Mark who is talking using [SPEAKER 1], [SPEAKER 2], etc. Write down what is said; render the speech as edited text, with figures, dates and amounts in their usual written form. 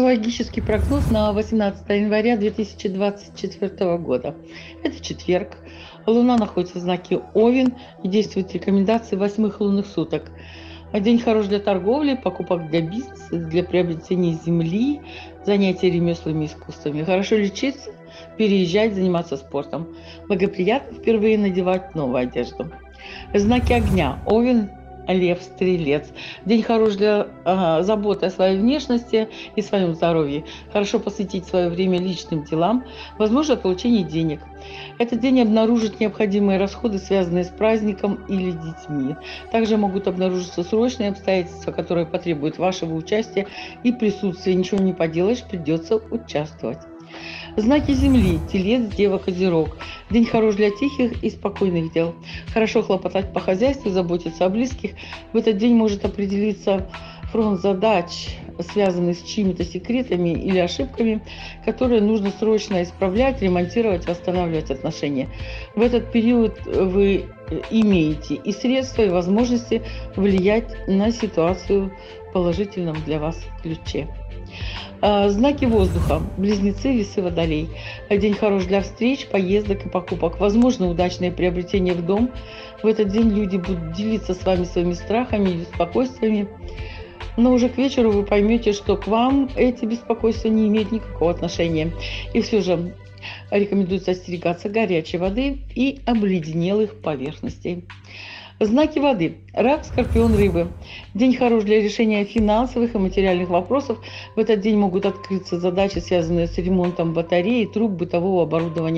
[SPEAKER 1] Астрологический прогноз на 18 января 2024 года. Это четверг. Луна находится в знаке Овен и действуют рекомендации 8 лунных суток. День хорош для торговли, покупок для бизнеса, для приобретения земли, занятия ремеслами и искусствами. Хорошо лечиться, переезжать, заниматься спортом. Благоприятно впервые надевать новую одежду. Знаки огня. Овен, Лев, Стрелец. День хорош для заботы о своей внешности и своем здоровье. Хорошо посвятить свое время личным делам, возможно, получение денег. Этот день обнаружит необходимые расходы, связанные с праздником или детьми. Также могут обнаружиться срочные обстоятельства, которые потребуют вашего участия и присутствия. Ничего не поделаешь, придется участвовать. Знаки Земли. Телец, Дева, Козерог. День хорош для тихих и спокойных дел. Хорошо хлопотать по хозяйству, заботиться о близких. В этот день может определиться фронт задач, связанных с чьими-то секретами или ошибками, которые нужно срочно исправлять, ремонтировать, восстанавливать отношения. В этот период вы имеете и средства, и возможности влиять на ситуацию в положительном для вас ключе. Знаки воздуха. Близнецы, Весы, Водолей. День хорош для встреч, поездок и покупок. Возможно, удачное приобретение в дом. В этот день люди будут делиться с вами своими страхами и беспокойствами. Но уже к вечеру вы поймете, что к вам эти беспокойства не имеют никакого отношения. И все же рекомендуется остерегаться горячей воды и обледенелых поверхностей. Знаки воды. Рак, Скорпион, Рыбы. День хорош для решения финансовых и материальных вопросов. В этот день могут открыться задачи, связанные с ремонтом батареи, труб, бытового оборудования.